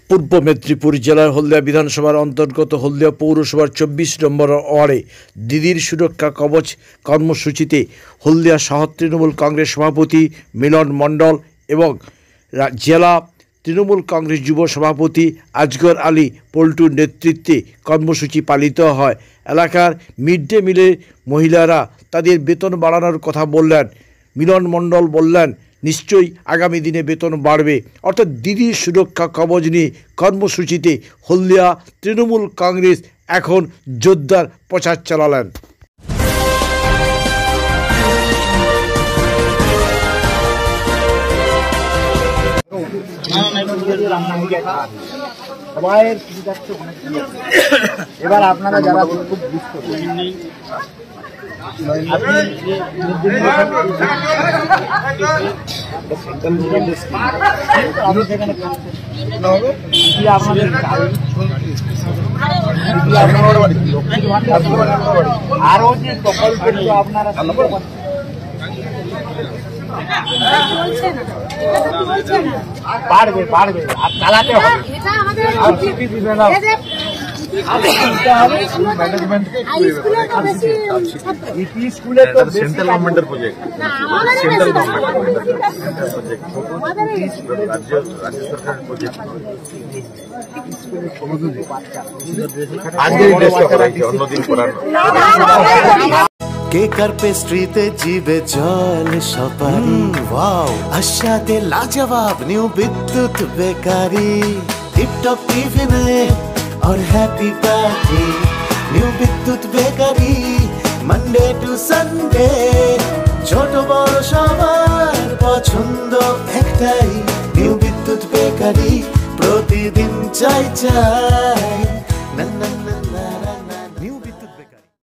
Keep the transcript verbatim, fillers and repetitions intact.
পূর্ব মেদিনীপুর জেলার হলদিয়া বিধানসভার অন্তর্গত হলদিয়া পৌরসভার চব্বিশ নম্বর ওয়ার্ডে দিদির সুরক্ষা কবচ কর্মসূচিতে হলদিয়া শহর তৃণমূল কংগ্রেস সভাপতি মিলন মণ্ডল এবং জেলা তৃণমূল কংগ্রেস যুব সভাপতি আজগর আলী পল্টুর নেতৃত্বে কর্মসূচি পালিত হয়। এলাকার মিড ডে মিলে মহিলারা তাদের বেতন বাড়ানোর কথা বললেন। মিলন মণ্ডল বললেন, নিশ্চয়ই আগামী দিনে বেতন বাড়বে। অর্থাৎ দিদির সুরক্ষা কবচ নিয়ে কর্মসূচিতে হলদিয়া তৃণমূল কংগ্রেস এখন জোরদার প্রচার চালালেন। এবার আপনারা যারা খুব বুঝতে আরো যে প্রকল্পের আপনারা বাড়বে বাড়বে আর চালাতে হবে। সেন্ট্রাল গভর্নমেন্টের প্রজেক্ট সেন্ট্রাল গভর্নমেন্ট রাজ্য রাজ্য সরকারের প্রজেক্ট অন্যদিন করার কেকার পেস্ট্রিতে জিবে জল সপারি ওয়াও আশাতে লাজবাব নিউ বিদ্যুৎ বেকারি টিপটপ টিফিনে और happy party new Bidyut bakery Monday to Sunday ছোট বড় সবার পছন্দ একটাই নিউ বিদ্যুৎ বেকারি প্রতিদিন চাই চাই